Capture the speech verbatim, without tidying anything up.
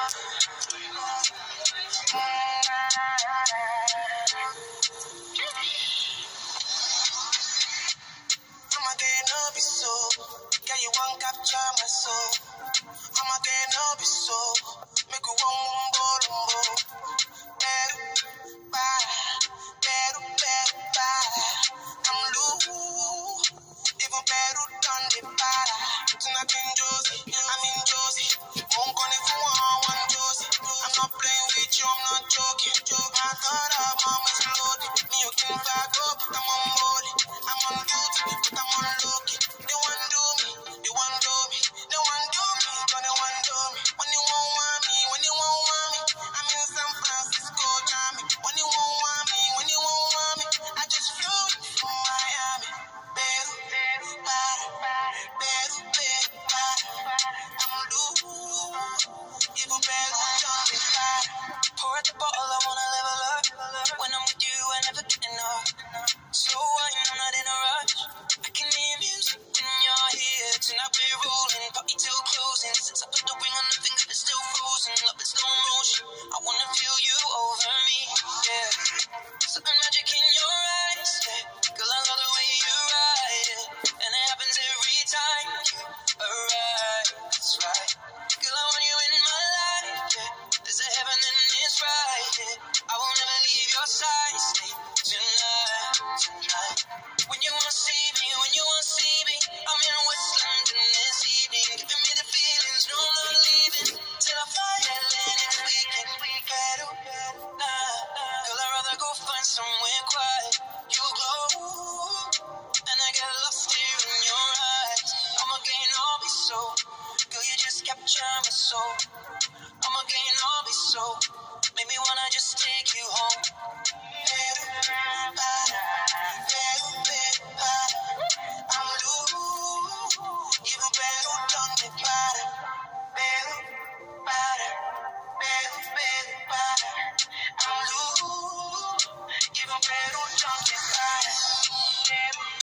again, no be so. Girl, you won't capture my soul. I'm again, no be so. Make you one mumbo lumbo. Beru, para, beru, beru, para. I'm loose. Even beru done the para. Tonight in Josie, I'm in Josie. Won't call if you want one Josie. I'm not playing with you, I'm not joking. I thought I'm always loaded. Me, you can back up, I'm on board. I'm on duty, but I'm on low-key. They want do me, they want do me, they want do me, but they want do me. When you won't want me, when you won't want me, I'm in San Francisco, Jammy. When you won't want me, when you won't want me, I just flew from Miami. Beru, para, beru, beru, para. I'm loose, even beru, don't be para. Pour at the bottle, I wanna level up. When I'm with you, I never get enough. So wine, I'm not in a rush. I can hear music when you're here. Tonight we're rolling, party till closing. Since I put the ring on the finger, it's still frozen. Love in slow motion. I wanna feel you over me, yeah. Something magic in your eyes, yeah. Girl, I love the way you ride it, and it happens every time you arrive. That's right. Girl, I want you in my life, yeah. There's a heaven and it's right, yeah. I will never leave your side, stay tonight, tonight. When you wanna see me, when you wanna see me, I'm in West London this evening, giving me the feelings, no, I'm not leaving till I fly L A next weekend. Better, nah, nah. Girl, I'd rather go find somewhere quiet. You glow, and I get lost here in your eyes. I'm again, I'll be so. Girl, you just capture my soul. I'm again, I'll be so. Make me wanna just take you home.